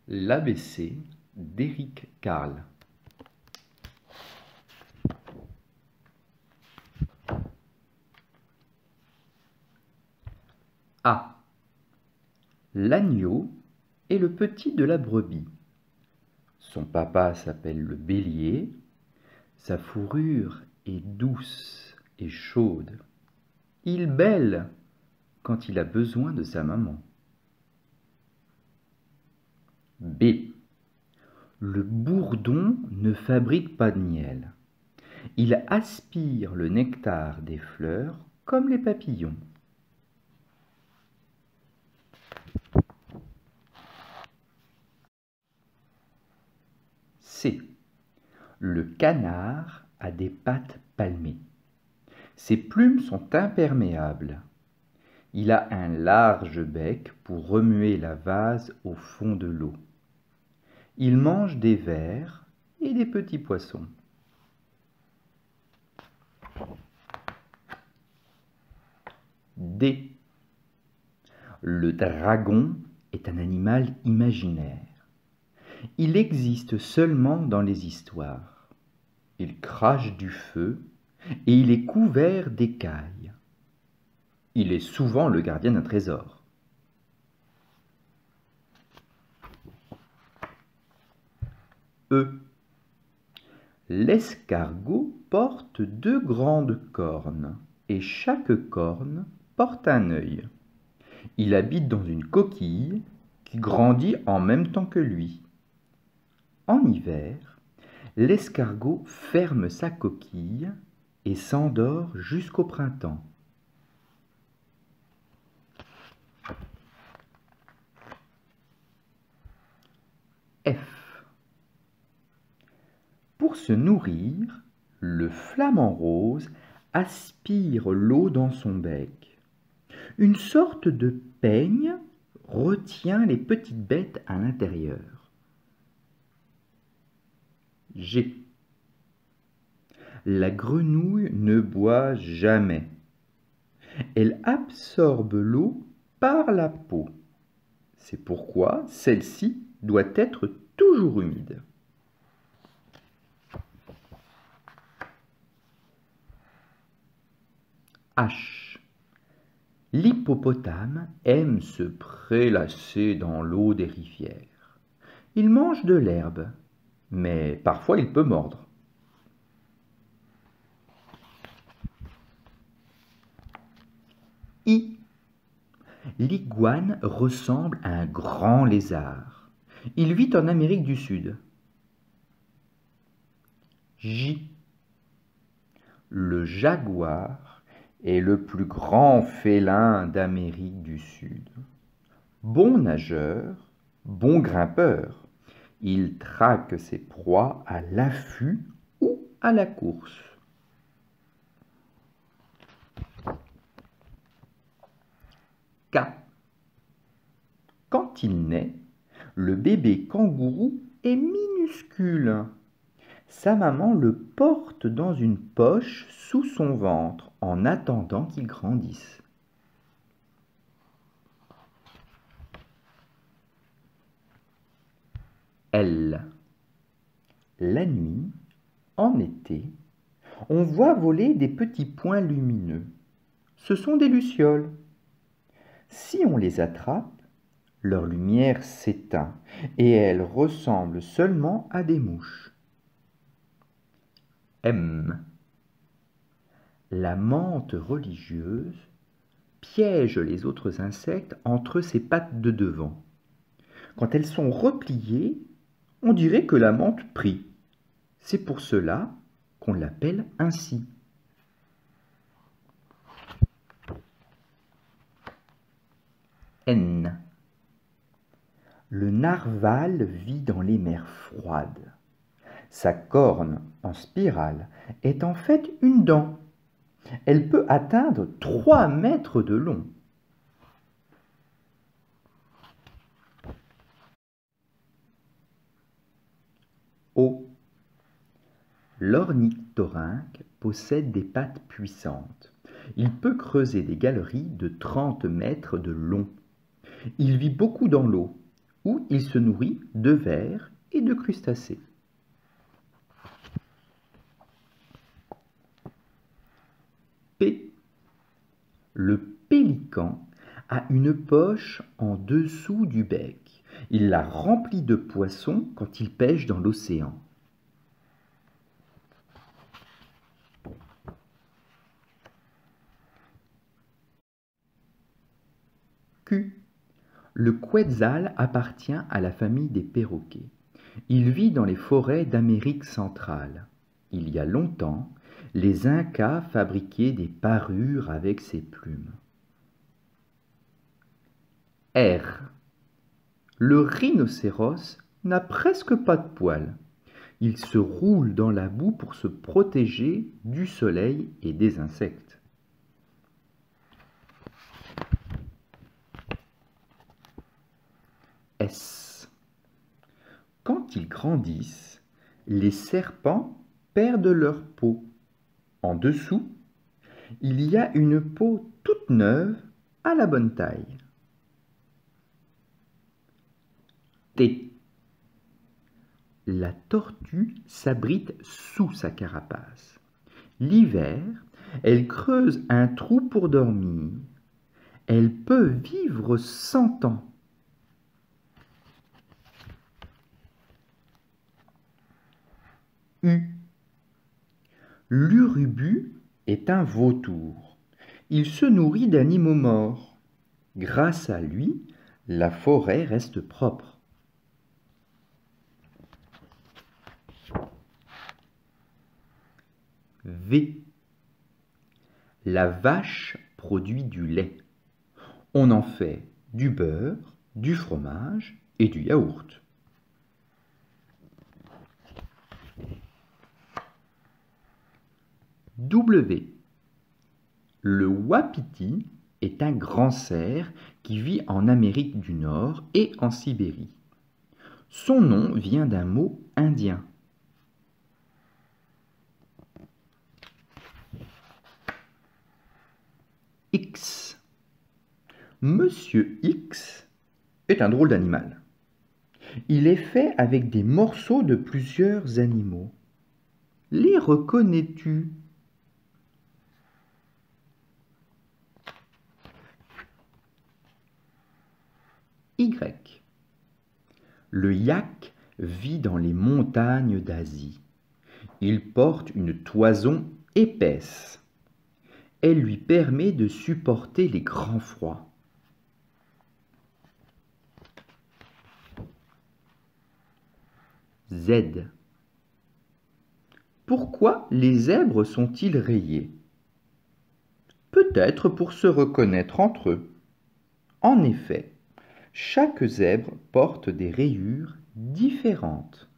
L'ABC d'Éric Carle. A. L'agneau est le petit de la brebis. Son papa s'appelle le bélier. Sa fourrure est douce et chaude. Il bêle quand il a besoin de sa maman. B. Le bourdon ne fabrique pas de miel. Il aspire le nectar des fleurs comme les papillons. C. Le canard a des pattes palmées. Ses plumes sont imperméables. Il a un large bec pour remuer la vase au fond de l'eau. Il mange des vers et des petits poissons. D. Le dragon est un animal imaginaire. Il existe seulement dans les histoires. Il crache du feu et il est couvert d'écailles. Il est souvent le gardien d'un trésor. E. L'escargot porte 2 grandes cornes et chaque corne porte un œil. Il habite dans une coquille qui grandit en même temps que lui. En hiver, l'escargot ferme sa coquille et s'endort jusqu'au printemps. F. Pour se nourrir, le flamant rose aspire l'eau dans son bec. Une sorte de peigne retient les petites bêtes à l'intérieur. G. La grenouille ne boit jamais. Elle absorbe l'eau par la peau. C'est pourquoi celle-ci doit être toujours humide. H. L'hippopotame aime se prélasser dans l'eau des rivières. Il mange de l'herbe, mais parfois il peut mordre. I. L'iguane ressemble à un grand lézard. Il vit en Amérique du Sud. J. Le jaguar est le plus grand félin d'Amérique du Sud. Bon nageur, bon grimpeur, il traque ses proies à l'affût ou à la course. K. Quand il naît, le bébé kangourou est minuscule. Sa maman le porte dans une poche sous son ventre en attendant qu'il grandisse. L. La nuit, en été, on voit voler des petits points lumineux. Ce sont des lucioles. Si on les attrape, leur lumière s'éteint et elles ressemblent seulement à des mouches. M. La menthe religieuse piège les autres insectes entre ses pattes de devant. Quand elles sont repliées, on dirait que la menthe prie. C'est pour cela qu'on l'appelle ainsi. N. Le narwal vit dans les mers froides. Sa corne en spirale est en fait une dent. Elle peut atteindre 3 mètres de long. O. L'ornithorynque possède des pattes puissantes. Il peut creuser des galeries de 30 mètres de long. Il vit beaucoup dans l'eau, où il se nourrit de vers et de crustacés. P. Le pélican a une poche en dessous du bec. Il la remplit de poissons quand il pêche dans l'océan. Q. Le quetzal appartient à la famille des perroquets. Il vit dans les forêts d'Amérique centrale. Il y a longtemps, les Incas fabriquaient des parures avec ses plumes. R. Le rhinocéros n'a presque pas de poils. Il se roule dans la boue pour se protéger du soleil et des insectes. S. Quand ils grandissent, les serpents perdent leur peau. En dessous, il y a une peau toute neuve à la bonne taille. T. La tortue s'abrite sous sa carapace. L'hiver, elle creuse un trou pour dormir. Elle peut vivre 100 ans. U. L'urubu est un vautour. Il se nourrit d'animaux morts. Grâce à lui, la forêt reste propre. V. La vache produit du lait. On en fait du beurre, du fromage et du yaourt. W. Le wapiti est un grand cerf qui vit en Amérique du Nord et en Sibérie. Son nom vient d'un mot indien. X. Monsieur X est un drôle d'animal. Il est fait avec des morceaux de plusieurs animaux. Les reconnais-tu? Y. Le yak vit dans les montagnes d'Asie. Il porte une toison épaisse. Elle lui permet de supporter les grands froids. Z. Pourquoi les zèbres sont-ils rayés? Peut-être pour se reconnaître entre eux. En effet, chaque zèbre porte des rayures différentes.